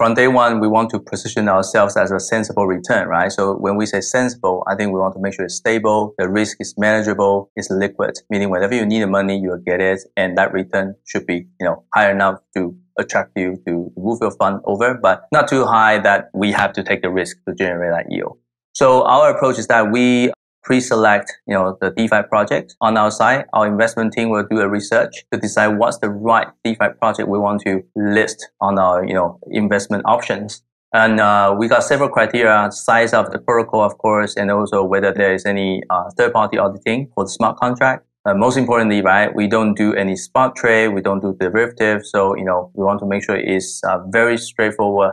from day one, we want to position ourselves as a sensible return, right? So when we say sensible, I think we want to make sure it's stable, the risk is manageable, it's liquid, meaning whenever you need the money, you'll get it, and that return should be, high enough to attract you to move your fund over, but not too high that we have to take the risk to generate that yield. So our approach is that we pre-select, the DeFi project on our side. Our investment team will do a research to decide what's the right DeFi project we want to list on our, investment options. And we got several criteria: size of the protocol, of course, and also whether there is any third-party auditing for the smart contract. Most importantly, right, we don't do any spot trade, we don't do derivatives. So, we want to make sure it's very straightforward.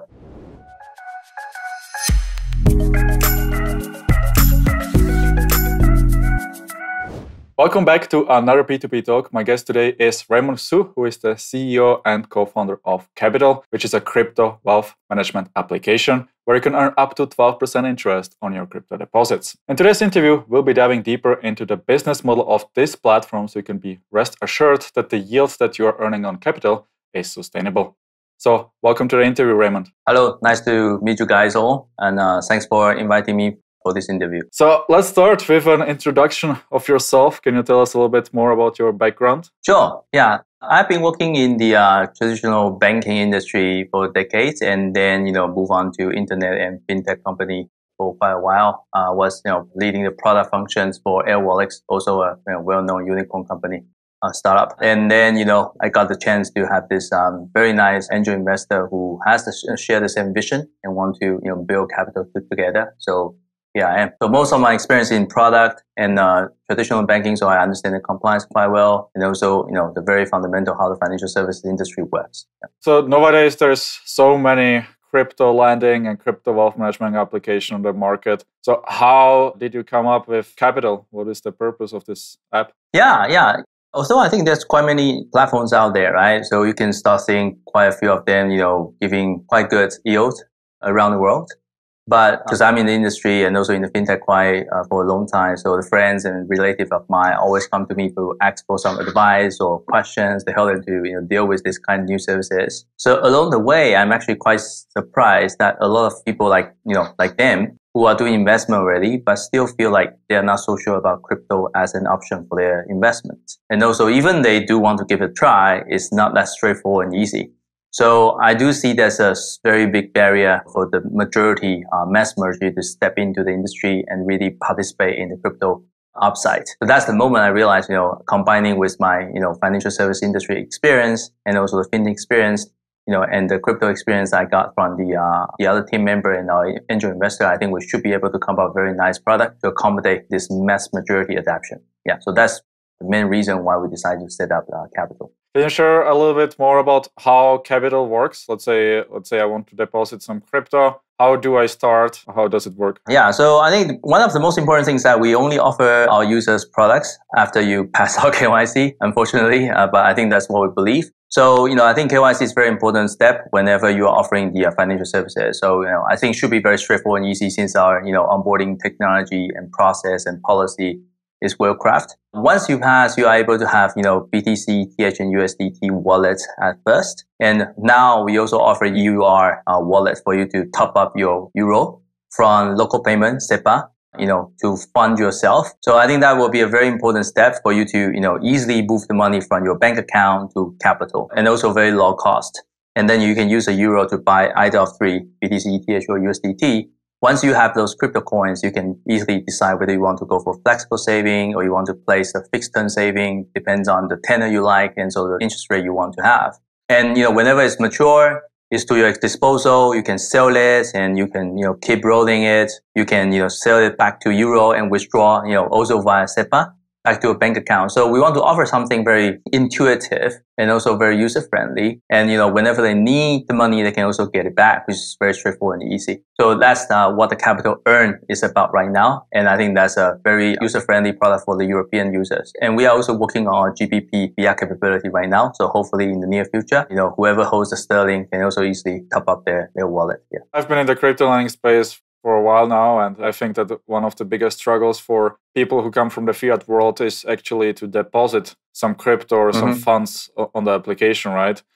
Welcome back to another P2P talk. My guest today is Raymond Su, who is the CEO and co-founder of Capital, which is a crypto wealth management application where you can earn up to 12% interest on your crypto deposits. In today's interview, we'll be diving deeper into the business model of this platform so you can be rest assured that the yields that you are earning on Capital is sustainable. So welcome to the interview, Raymond. Hello, nice to meet you guys all, and thanks for inviting me for this interview. So let's start with an introduction of yourself. Can you tell us a little bit more about your background? Sure. Yeah. I've been working in the traditional banking industry for decades, and then, move on to internet and fintech company for quite a while. Was, leading the product functions for Airwallex, also a well-known unicorn company. Startup. And then, I got the chance to have this very nice angel investor who has to share the same vision and want to, build Capital together. So yeah, I am. So most of my experience in product and traditional banking, so I understand the compliance quite well, and also, the very fundamental how the financial services industry works. Yeah. So nowadays there's so many crypto lending and crypto wealth management application on the market. So how did you come up with Capital? What is the purpose of this app? Yeah. Also, I think there's quite many platforms out there, right? So you can start seeing quite a few of them, giving quite good yields around the world. But because I'm in the industry and also in the fintech quite for a long time, so the friends and relatives of mine always come to me to ask for some advice or questions to help them to deal with this kind of new services. So along the way, I'm actually quite surprised that a lot of people like them who are doing investment already, but still feel like they're not so sure about crypto as an option for their investments. And also, even they do want to give it a try, it's not that straightforward and easy. So I do see there's a very big barrier for the majority mass majority to step into the industry and really participate in the crypto upside. So that's the moment I realized, combining with my, financial service industry experience and also the fintech experience, and the crypto experience I got from the other team member and our angel investor, I think we should be able to come up with a very nice product to accommodate this mass majority adoption. Yeah, so that's the main reason why we decided to set up Capital. Can you share a little bit more about how Capital works? Let's say I want to deposit some crypto. How do I start? How does it work? Yeah, so I think one of the most important things that we only offer our users products after you pass our KYC, unfortunately, but I think that's what we believe. So, I think KYC is a very important step whenever you are offering the financial services. So, I think it should be very straightforward and easy since our, onboarding technology and process and policy is well crafted. Once you pass, you are able to have, BTC, TH, and USDT wallets at first. And now we also offer EUR wallet for you to top up your euro from local payment, SEPA, to fund yourself. So I think that will be a very important step for you to, easily move the money from your bank account to Capital, and also very low cost. And then you can use a euro to buy either of three, BTC, TH, or USDT. Once you have those crypto coins, you can easily decide whether you want to go for flexible saving or you want to place a fixed term saving. Depends on the tenor you like and so the interest rate you want to have. And, whenever it's mature, it's to your disposal. You can sell it and you can, keep rolling it. You can, sell it back to euro and withdraw, also via SEPA back to a bank account. So we want to offer something very intuitive and also very user friendly. And, whenever they need the money, they can also get it back, which is very straightforward and easy. So that's what the Capital Earn is about right now. And I think that's a very user friendly product for the European users. And we are also working on GBP via capability right now. So hopefully in the near future, whoever holds the sterling can also easily top up their wallet. Yeah. I've been in the crypto lending space for a while now, and I think that one of the biggest struggles for people who come from the fiat world is actually to deposit some crypto or some funds on the application, right?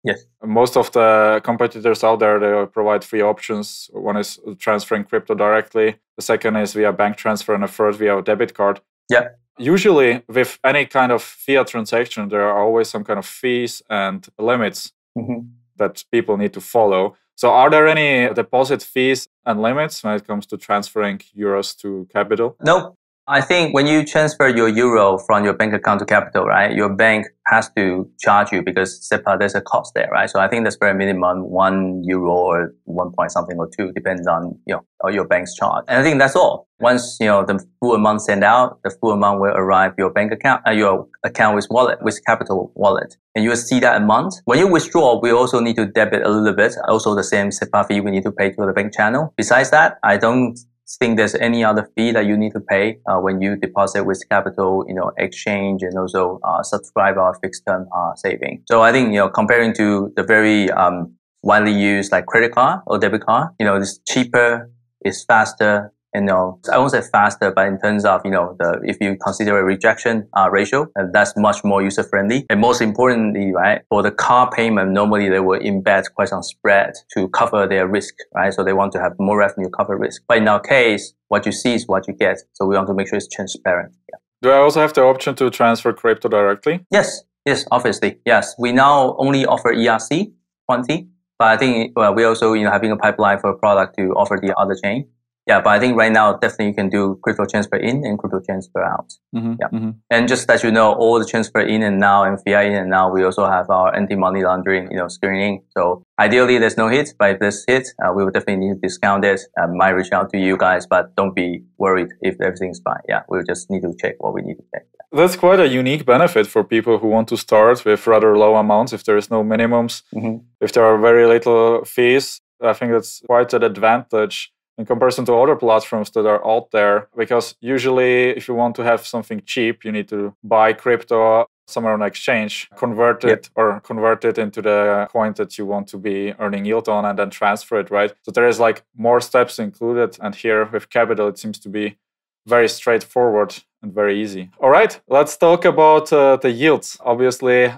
Yes. Most of the competitors out there, they provide three options. One is transferring crypto directly. The second is via bank transfer, and the third via a debit card. Yeah. Usually, with any kind of fiat transaction, there are always some kind of fees and limits that people need to follow. So are there any deposit fees and limits when it comes to transferring euros to Capital? No. I think when you transfer your euro from your bank account to Capital, right, your bank has to charge you because SEPA, there's a cost there, right? So I think that's very minimum €1 or 1 point something or 2, depends on, your bank's charge. And I think that's all. Once, the full amount sent out, the full amount will arrive your bank account, your account with Capital wallet. And you will see that amount. When you withdraw, we also need to debit a little bit. Also the same SEPA fee we need to pay to the bank channel. Besides that, I don't think there's any other fee that you need to pay when you deposit with Capital, exchange and also subscribe our fixed term saving. So I think, comparing to the very widely used like credit card or debit card, it's cheaper, it's faster. And I won't say faster, but in terms of, if you consider a rejection ratio, that's much more user friendly. And most importantly, right, for the car payment, normally they will embed quite some spread to cover their risk, right? So they want to have more revenue cover risk. But in our case, what you see is what you get. So we want to make sure it's transparent. Yeah. Do I also have the option to transfer crypto directly? Yes, obviously. Yes. We now only offer ERC20, but I think we're also, having a pipeline for a product to offer the other chain. Yeah, but I think right now, definitely you can do crypto transfer in and crypto transfer out. And just that all the transfer in and now and fiat in and now, we also have our anti-money laundering, screening. So ideally, there's no hit, but if there's hit, we will definitely need to discount it. Might reach out to you guys, but don't be worried if everything's fine. Yeah, we'll just need to check what we need to check. Yeah. That's quite a unique benefit for people who want to start with rather low amounts. If there is no minimums, if there are very little fees, I think that's quite an advantage in comparison to other platforms that are out there, because usually if you want to have something cheap, you need to buy crypto somewhere on exchange, convert it into the coin that you want to be earning yield on, and then transfer it, right? So there is like more steps included. And here with Capital, it seems to be very straightforward and very easy. All right, let's talk about the yields. Obviously,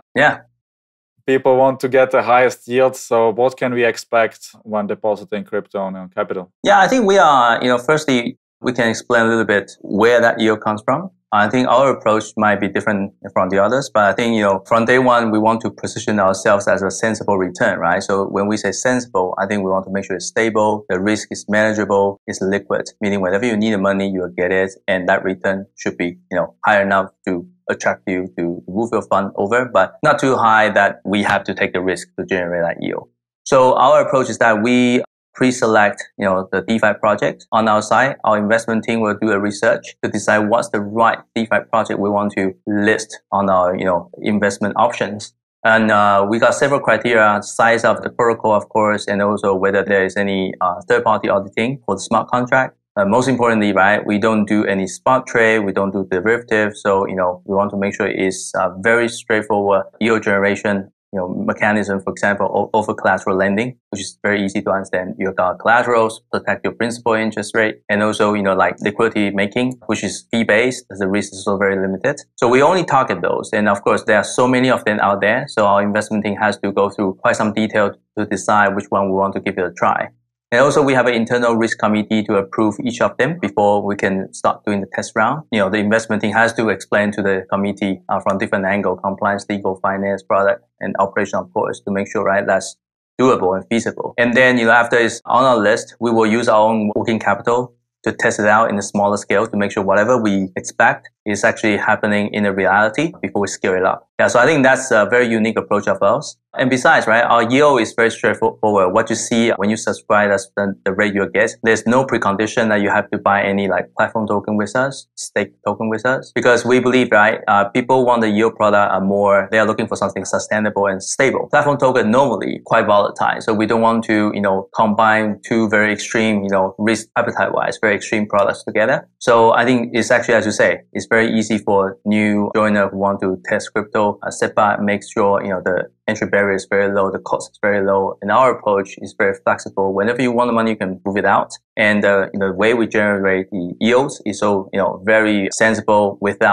people want to get the highest yield. So what can we expect when depositing crypto on Capital? Yeah, I think we are, firstly, we can explain a little bit where that yield comes from. I think our approach might be different from the others, but I think, from day one, we want to position ourselves as a sensible return, right? So when we say sensible, I think we want to make sure it's stable, the risk is manageable, it's liquid, meaning whenever you need the money, you'll get it. And that return should be, high enough to attract you to move your fund over, but not too high that we have to take the risk to generate that yield. So our approach is that we pre-select, the DeFi project on our side. Our investment team will do a research to decide what's the right DeFi project we want to list on our, investment options. And we got several criteria: size of the protocol, of course, and also whether there is any third-party auditing for the smart contract. Most importantly, right, we don't do any spot trade, we don't do derivatives. So, we want to make sure it's very straightforward yield generation, mechanism, for example, over collateral lending, which is very easy to understand. You got collaterals, protect your principal interest rate, and also, like liquidity making, which is fee based, as the risk is also very limited. So we only target those. And of course, there are so many of them out there. So our investment team has to go through quite some detail to decide which one we want to give it a try. And also we have an internal risk committee to approve each of them before we can start doing the test round. The investment team has to explain to the committee from different angles: compliance, legal, finance, product, and operation, of course, to make sure, right, that's doable and feasible. And then, after it's on our list, we will use our own working capital to test it out in a smaller scale to make sure whatever we expect is actually happening in a reality before we scale it up. Yeah, so I think that's a very unique approach of ours. And besides, right, our yield is very straightforward. What you see when you subscribe, that's the rate you'll get. There's no precondition that you have to buy any like platform token with us, stake token with us, because we believe, right, people want the yield product they are looking for something sustainable and stable. Platform token normally quite volatile. So we don't want to, combine two very extreme, risk appetite wise, very extreme products together. So I think it's actually, as you say, it's very easy for new joiner who want to test crypto. SEPA makes sure, the entry barrier is very low, the cost is very low, and our approach is very flexible. Whenever you want the money, you can move it out. And the way we generate the yields is so, very sensible without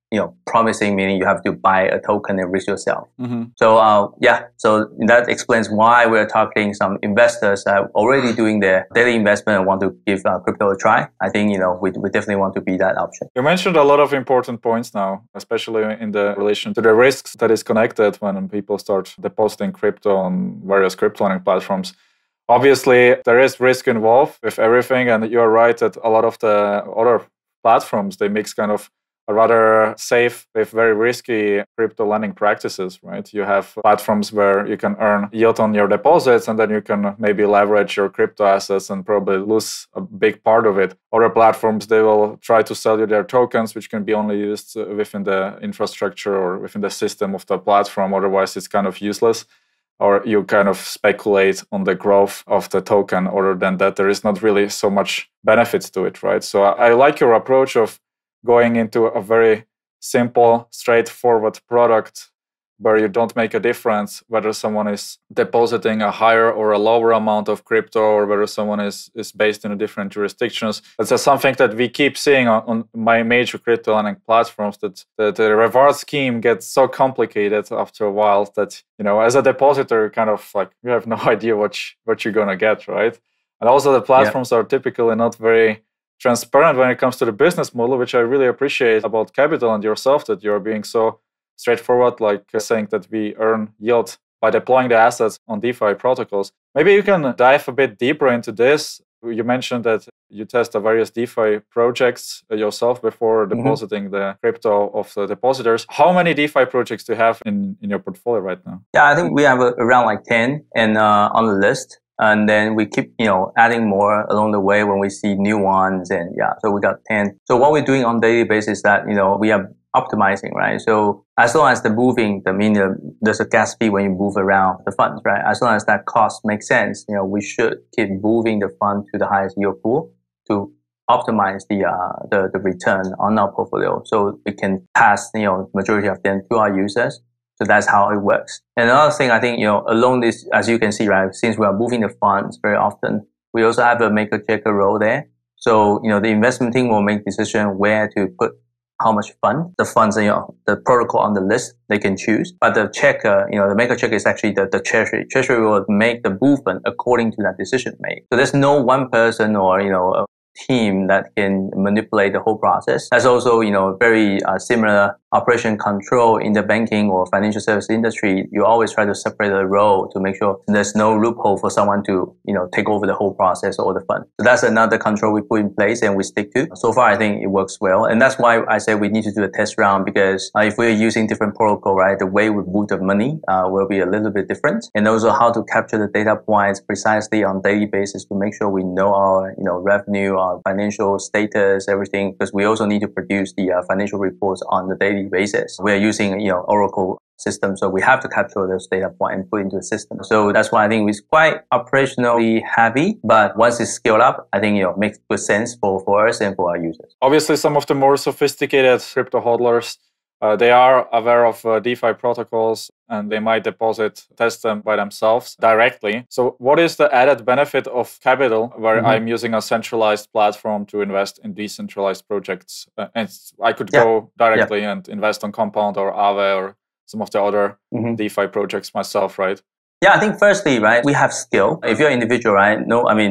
promising, meaning you have to buy a token and risk yourself. Mm-hmm. So so that explains why we're targeting some investors that are already doing their daily investment and want to give crypto a try. I think we definitely want to be that option. You mentioned a lot of important points now, especially in the relation to the risks that is connected when people start depositing crypto on various crypto lending platforms. Obviously, there is risk involved with everything, and you're right that a lot of the other platforms, they mix kind of a rather safe with very risky crypto lending practices, right? You have platforms where you can earn yield on your deposits, and then you can maybe leverage your crypto assets and probably lose a big part of it. Other platforms, they will try to sell you their tokens, which can be only used within the infrastructure or within the system of the platform. Otherwise, it's kind of useless. Or you kind of speculate on the growth of the token. Other than that, there is not really so much benefits to it, right? So I like your approach of going into a very simple, straightforward product where you don't make a difference whether someone is depositing a higher or a lower amount of crypto, or whether someone is based in different jurisdictions. That's something that we keep seeing on my major crypto lending platforms, that the reward scheme gets so complicated after a while that, as a depositor, kind of like you have no idea what you're going to get, right? And also the platforms are typically not very transparent when it comes to the business model, which I really appreciate about Capital and yourself, that you're being so straightforward, like saying that we earn yield by deploying the assets on DeFi protocols. Maybe you can dive a bit deeper into this. You mentioned that you test the various DeFi projects yourself before depositing the crypto of the depositors. How many DeFi projects do you have in your portfolio right now? Yeah, I think we have around like 10 and on the list. And then we keep, adding more along the way when we see new ones. And so we got 10. So what we're doing on a daily basis is that, we are optimizing, right? So as long as the moving, there's a gas fee when you move around the funds, right? As long as that cost makes sense, we should keep moving the fund to the highest yield pool to optimize the return on our portfolio, so we can pass, majority of them to our users. So that's how it works. And another thing, I think, along this, as you can see, right, since we are moving the funds very often, we also have a maker-checker role there. So, the investment team will make decision where to put how much the funds, the protocol on the list, they can choose. But the checker, the maker-checker is actually the treasury. Treasury will make the movement according to that decision made. So there's no one person or, a team that can manipulate the whole process. That's also, very similar operation control in the banking or financial service industry. You always try to separate the role to make sure there's no loophole for someone to, take over the whole process or the fund. So that's another control we put in place and we stick to. So far, I think it works well. And that's why I say we need to do a test round, because if we're using different protocol, right, the way we move the money will be a little bit different. And also how to capture the data points precisely on a daily basis to make sure we know our, revenue, our financial status, everything, because we also need to produce the financial reports on the daily basis. We are using, Oracle system, so we have to capture those data points and put into the system. So that's why I think it's quite operationally heavy, but once it's scaled up, I think, makes good sense for us and for our users. Obviously, some of the more sophisticated crypto hodlers, they are aware of DeFi protocols, and they might test them by themselves directly. So what is the added benefit of Capital, where I'm using a centralized platform to invest in decentralized projects? And I could go directly and invest on Compound or Aave or some of the other DeFi projects myself, right? Yeah, I think firstly, right, we have skill. If you're an individual, right,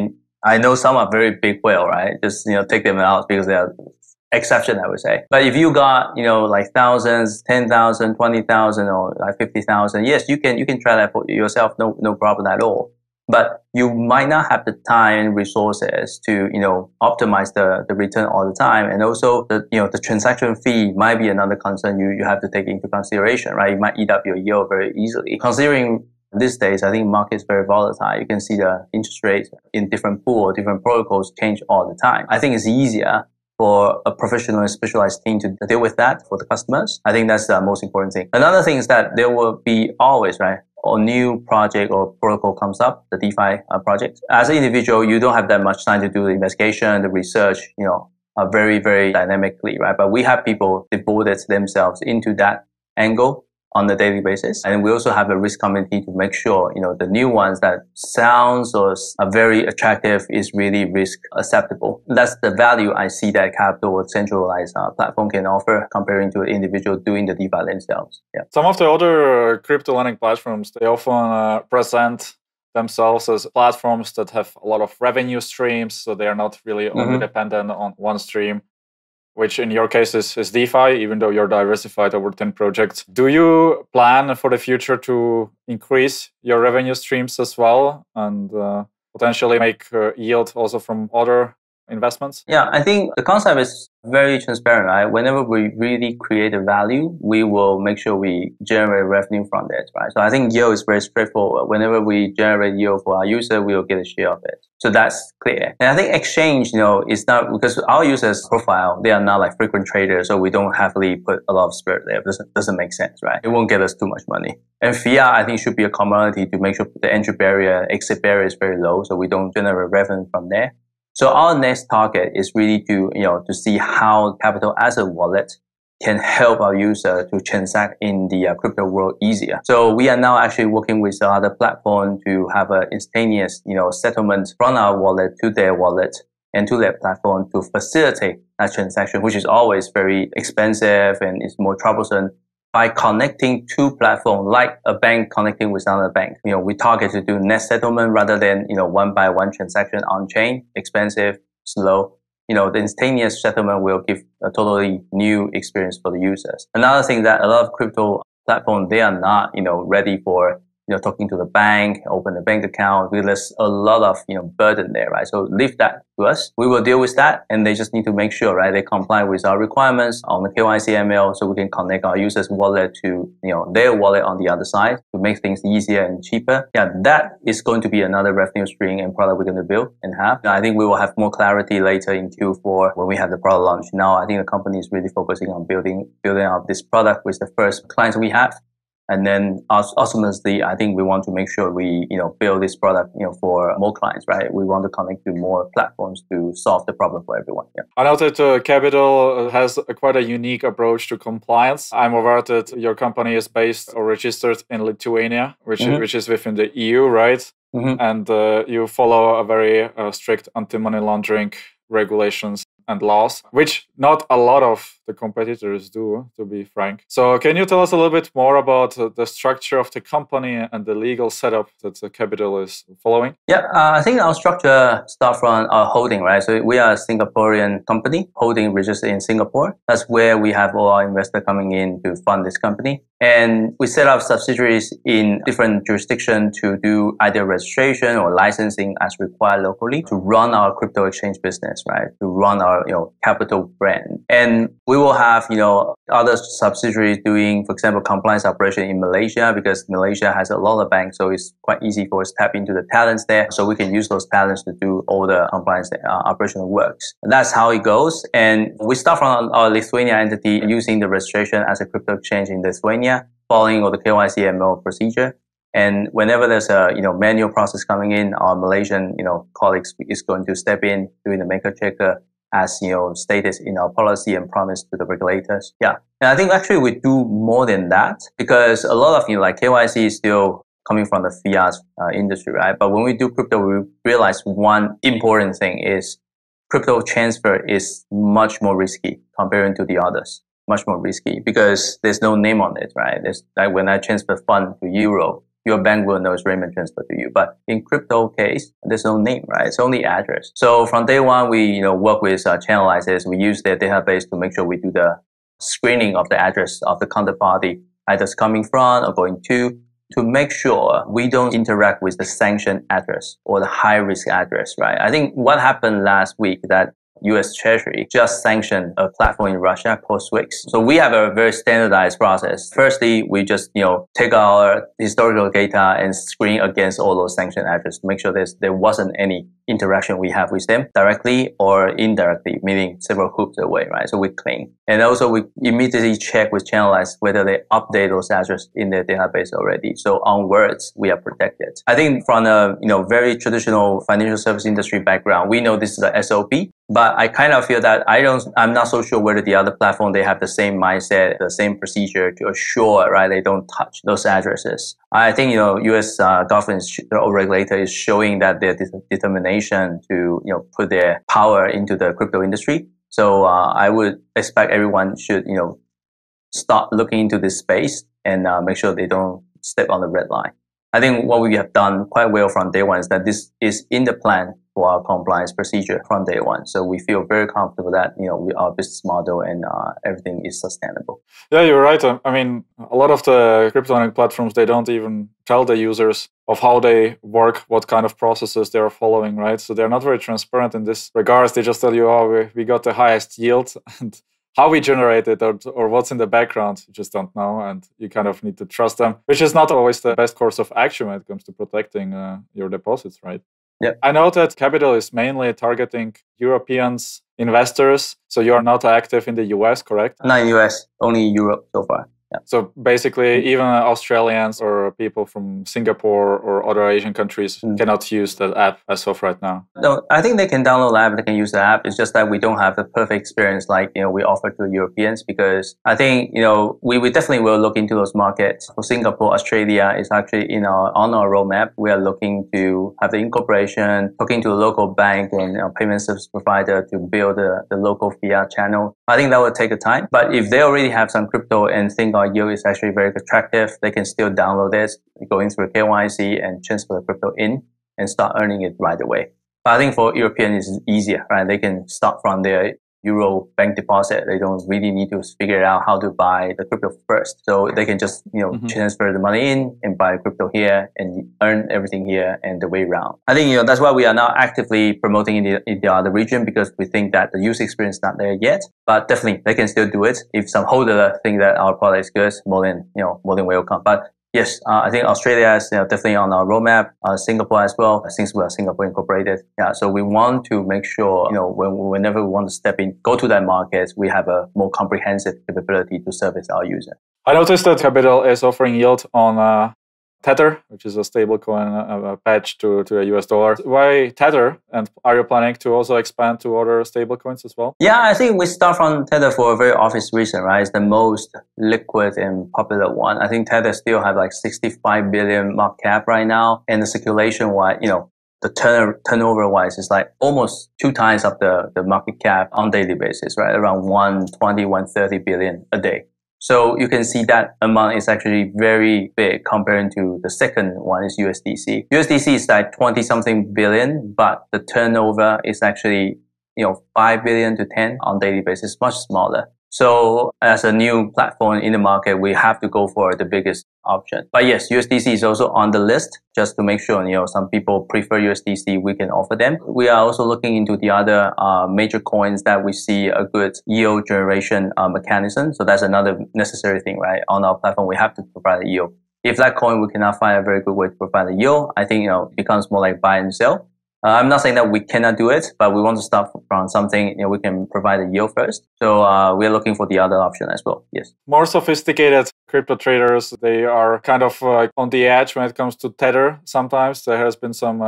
I know some are very big whale, right? Just, take them out because they are exception, I would say. But if you got, like thousands, 10,000, 20,000, or like 50,000, yes, you can try that for yourself. No problem at all. But you might not have the time and resources to, optimize the return all the time. And also the transaction fee might be another concern you have to take into consideration, right? You might eat up your yield very easily. Considering these days, I think market is very volatile. You can see the interest rates in different pool, different protocols change all the time. I think it's easier for a professional and specialized team to deal with that for the customers. I think that's the most important thing. Another thing is that there will be always, right, a new project or protocol comes up, the DeFi project. As an individual, you don't have that much time to do the investigation, the research, very, very dynamically, right? But we have people devoted themselves into that angle on a daily basis. And we also have a risk committee to make sure, the new ones that sounds or are very attractive is really risk acceptable. That's the value I see that Capital or centralized platform can offer comparing to an individual doing the DeFi themselves. Yeah. Some of the other crypto lending platforms, they often present themselves as platforms that have a lot of revenue streams, so they are not really only dependent on one stream, which in your case is DeFi, even though you're diversified over 10 projects. Do you plan for the future to increase your revenue streams as well and potentially make yield also from other investments? Yeah, I think the concept is very transparent, right? Whenever we really create a value, we will make sure we generate revenue from it, right? So I think yield is very straightforward. Whenever we generate yield for our user, we will get a share of it. So that's clear. And I think exchange, is not, because our users profile, they are not like frequent traders, so we don't heavily put a lot of spirit there. It doesn't make sense, right? It won't get us too much money. And fiat, I think, should be a commodity to make sure the entry barrier, exit barrier is very low, so we don't generate revenue from there. So our next target is really to see how Capital as a wallet can help our user to transact in the crypto world easier. So we are now actually working with other platform to have an instantaneous, settlement from our wallet to their wallet and to their platform to facilitate that transaction, which is always very expensive and is more troublesome. By connecting two platforms, like a bank connecting with another bank, we target to do net settlement rather than, one by one transaction on chain, expensive, slow. The instantaneous settlement will give a totally new experience for the users. Another thing that a lot of crypto platforms, they are not, ready for, talking to the bank, open a bank account. There's a lot of, burden there, right? So leave that to us. We will deal with that. And they just need to make sure, right, they comply with our requirements on the KYC ML so we can connect our users' wallet to, their wallet on the other side to make things easier and cheaper. Yeah, that is going to be another revenue stream and product we're going to build and have. I think we will have more clarity later in Q4 when we have the product launch. Now, I think the company is really focusing on building out this product with the first clients we have. And then ultimately, I think we want to make sure we, build this product, for more clients, right? We want to connect to more platforms to solve the problem for everyone. Yeah. I know that Capital has quite a unique approach to compliance. I'm aware that your company is based or registered in Lithuania, which is within the EU, right? And you follow a very strict anti-money laundering regulations and laws, which not a lot of the competitors do, to be frank. So can you tell us a little bit more about the structure of the company and the legal setup that the Capital is following? Yeah, I think our structure starts from our holding, right? So we are a Singaporean company, holding registered in Singapore. That's where we have all our investors coming in to fund this company. And we set up subsidiaries in different jurisdictions to do either registration or licensing as required locally to run our crypto exchange business, right? To run our, Capital brand. And we will have, other subsidiaries doing, for example, compliance operation in Malaysia, because Malaysia has a lot of banks. So it's quite easy for us to tap into the talents there. So we can use those talents to do all the compliance operational works. And that's how it goes. And we start from our Lithuania entity using the registration as a crypto exchange in Lithuania, following all the KYC ML procedure. And whenever there's a manual process coming in, our Malaysian colleagues is going to step in doing the maker checker as stated in our policy and promise to the regulators. Yeah, and I think actually we do more than that, because a lot of like KYC is still coming from the fiat industry, right? But when we do crypto, we realize one important thing is crypto transfer is much more risky comparing to the others. Much more risky because there's no name on it, right? There's like when I transfer fund to euro, your bank will know it's Raymond transfer to you. But in crypto case, there's no name, right? It's only address. So from day one, we work with channelizers. We use their database to make sure we do the screening of the address of the counterparty, either it's coming from or going to make sure we don't interact with the sanctioned address or the high risk address, right? I think what happened last week that U.S. Treasury just sanctioned a platform in Russia called Swix. So we have a very standardized process. Firstly, we just, take our historical data and screen against all those sanctioned addresses to make sure there wasn't any interaction we have with them directly or indirectly, meaning several hoops away, right? So we clean. And also we immediately check with Channelize whether they update those addresses in their database already. So onwards, we are protected. I think from a, very traditional financial service industry background, we know this is the SOP. But I kind of feel that I'm not so sure whether the other platform, they have the same mindset, the same procedure to assure, right, they don't touch those addresses. I think, US government or regulator is showing that their determination to, put their power into the crypto industry. So I would expect everyone should, start looking into this space and make sure they don't step on the red line. I think what we have done quite well from day one is that this is in the plan for our compliance procedure from day one. So we feel very comfortable that, our business model and everything is sustainable. Yeah, you're right. I mean, a lot of the crypto platforms, they don't even tell the users of how they work, what kind of processes they are following, right? So they're not very transparent in this regards. They just tell you, oh, we got the highest yield, and how we generate it or what's in the background, you just don't know, and you kind of need to trust them, which is not always the best course of action when it comes to protecting your deposits, right? Yeah. I know that Capital is mainly targeting Europeans investors, so you are not active in the US, correct? Not in US, only Europe so far. Yeah. So basically, even Australians or people from Singapore or other Asian countries cannot use that app as of right now. No, I think they can download the app, they can use the app. It's just that we don't have the perfect experience like, we offer to Europeans, because I think, we definitely will look into those markets. For Singapore, Australia is actually on our roadmap. We are looking to have the incorporation, talking to a local bank and payment service provider to build the local fiat channel. I think that will take a time. But if they already have some crypto and think our yield is actually very attractive, they can still download this, going through KYC and transfer the crypto in and start earning it right away. But I think for Europeans, it's easier, right? They can start from their Euro bank deposit. They don't really need to figure out how to buy the crypto first. So they can just, transfer the money in and buy crypto here and earn everything here and the way around. I think, that's why we are now actively promoting in the other region, because we think that the user experience is not there yet. But definitely they can still do it. If some holder think that our product is good, more than welcome. But yes, I think Australia is definitely on our roadmap. Singapore as well, since we are Singapore incorporated. Yeah, so we want to make sure, whenever we want to step in, go to that market, we have a more comprehensive capability to service our user. I noticed that Capital is offering yield on Tether, which is a stablecoin patch to the US dollar. Why Tether? And are you planning to also expand to other stablecoins as well? Yeah, I think we start from Tether for a very obvious reason, right? It's the most liquid and popular one. I think Tether still have like 65 billion market cap right now, and the circulation wise, the turnover wise is like almost 2 times of the market cap on daily basis, right? Around 120, 130 billion a day. So you can see that amount is actually very big compared to the second one is USDC. USDC is like 20 something billion, but the turnover is actually, 5 billion to 10 on daily basis, much smaller. So as a new platform in the market, we have to go for the biggest option. But yes, USDC is also on the list just to make sure, some people prefer USDC, we can offer them. We are also looking into the other major coins that we see a good yield generation mechanism. So that's another necessary thing, right? On our platform, we have to provide a yield. If that coin, we cannot find a very good way to provide a yield, I think, it becomes more like buy and sell. I'm not saying that we cannot do it, but we want to start from something, we can provide a yield first. So we're looking for the other option as well. Yes. More sophisticated crypto traders, they are kind of on the edge when it comes to Tether. Sometimes there has been some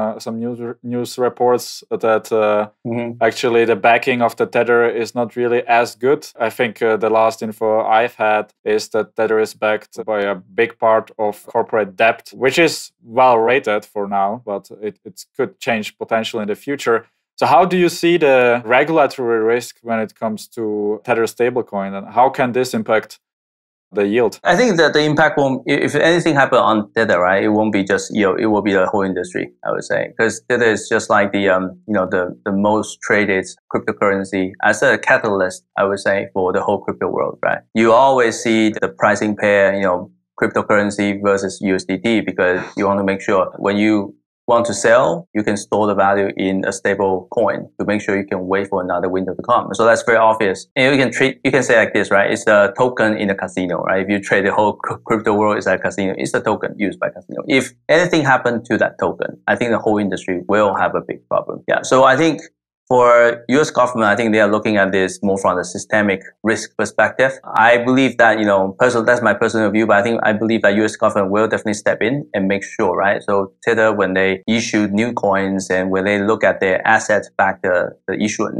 news reports that actually the backing of the Tether is not really as good. I think the last info I've had is that Tether is backed by a big part of corporate debt, which is well rated for now, but it could change potentially in the future. So how do you see the regulatory risk when it comes to Tether stablecoin, and how can this impact the yield? I think that the impact won't, if anything happen on Tether, right, it won't be just yield, it will be the whole industry, I would say. Because Tether is just like the most traded cryptocurrency as a catalyst, I would say, for the whole crypto world, right? You always see the pricing pair, cryptocurrency versus USDT, because you want to make sure when you want to sell, you can store the value in a stable coin to make sure you can wait for another window to come. So that's very obvious. And you can say like this, right? It's a token in a casino, right? If you trade the whole crypto world is like a casino, it's a token used by casino. If anything happened to that token, I think the whole industry will have a big problem. Yeah. So I think for US government, I think they are looking at this more from the systemic risk perspective. I believe that, that's my personal view, but I believe that US government will definitely step in and make sure, right? So Tether, when they issue new coins and when they look at their assets back the issuance,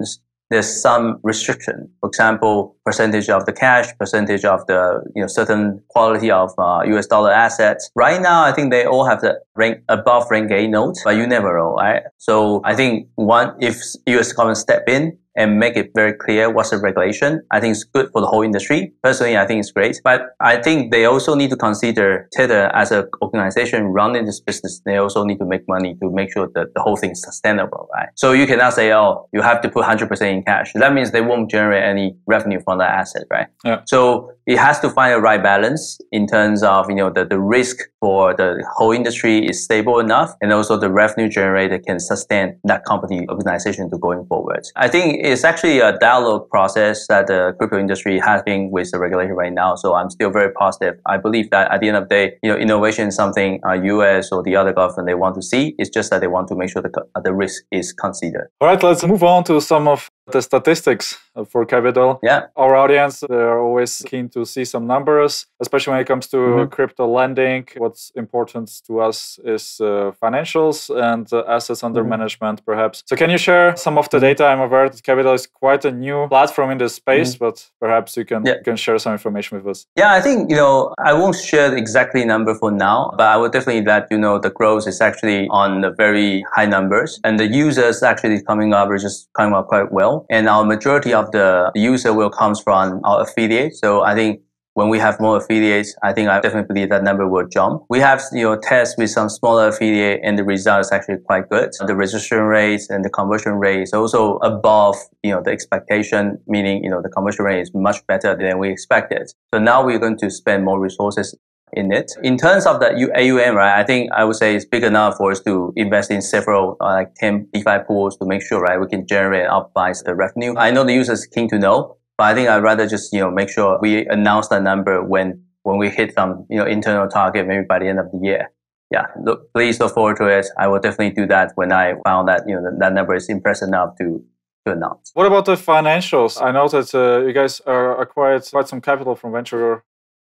there's some restriction. For example, percentage of the cash, percentage of the certain quality of US dollar assets. Right now, I think they all have the rank above rank A note, but you never know, right? So I think if US government step in and make it very clear what's the regulation, I think it's good for the whole industry. Personally, I think it's great. But I think they also need to consider Tether as an organization running this business. They also need to make money to make sure that the whole thing is sustainable, right? So you cannot say, oh, you have to put 100% in cash. That means they won't generate any revenue from that asset, right? Yeah. So it has to find a right balance in terms of, the risk for the whole industry is stable enough, and also the revenue generated can sustain that company organization to going forward. I think it's actually a dialogue process that the crypto industry has been with the regulator right now. So I'm still very positive. I believe that at the end of the day, innovation is something US or the other government they want to see. It's just that they want to make sure the risk is considered. All right, let's move on to some of the statistics for Capital. Yeah. Our audience, they're always keen to see some numbers, especially when it comes to crypto lending. What's important to us is financials and assets under management, perhaps. So can you share some of the data? I'm aware that Capital is quite a new platform in this space, but perhaps you can share some information with us. Yeah, I think, I won't share the exactly number for now, but I will definitely let you know the growth is actually on the very high numbers, and the users actually coming up are just coming up quite well. And our majority of the user will comes from our affiliates. So I think when we have more affiliates, I definitely believe that number will jump. We have, tests with some smaller affiliate, and the result is actually quite good. The registration rates and the conversion rate is also above, the expectation, meaning, the conversion rate is much better than we expected. So now we're going to spend more resources in it. In terms of the AUM, right, I would say it's big enough for us to invest in several, 10 DeFi pools to make sure, right, we can generate and optimize the revenue. I know the users are keen to know, but I think I'd rather just, make sure we announce that number when we hit some, internal target, maybe by the end of the year. Yeah, please look forward to it. I will definitely do that when I found that, that number is impressive enough to announce. What about the financials? I know that you guys acquired quite some capital from venture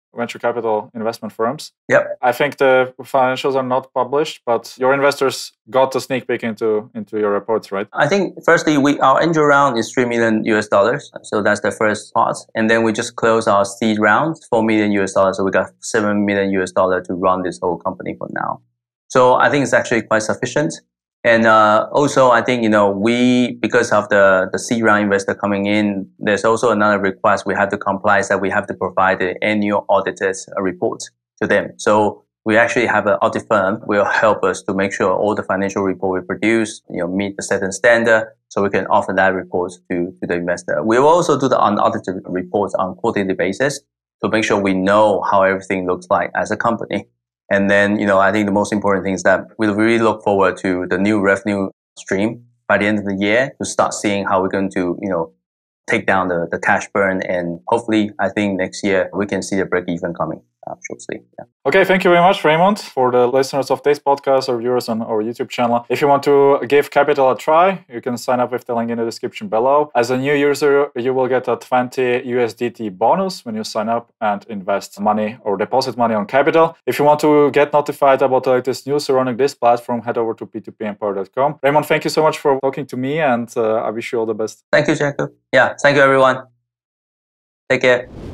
capital investment firms. Yep. I think the financials are not published, but your investors got a sneak peek into your reports, right? I think firstly, our angel round is $3 million US. So that's the first part. And then we just closed our seed round, $4 million US. So we got $7 million US to run this whole company for now. So I think it's actually quite sufficient. And also, I think, because of the seed round investor coming in, there's also another request we have to comply, that we have to provide the annual audited report to them. So we actually have an audit firm will help us to make sure all the financial report we produce, meet the certain standard, so we can offer that report to the investor. We will also do the unaudited reports on quarterly basis to make sure we know how everything looks like as a company. And then, I think the most important thing is that we really look forward to the new revenue stream by the end of the year to start seeing how we're going to, take down the cash burn. And hopefully, I think next year we can see the break even coming shortly. Yeah. Okay, thank you very much, Raymond. For the listeners of this podcast or viewers on our YouTube channel, if you want to give Capital a try, you can sign up with the link in the description below. As a new user, you will get a 20 USDT bonus when you sign up and invest money or deposit money on Capital. If you want to get notified about the latest news surrounding this platform, head over to p2pempower.com. Raymond, thank you so much for talking to me, and I wish you all the best. Thank you, Jacob. Yeah, thank you, everyone. Take care.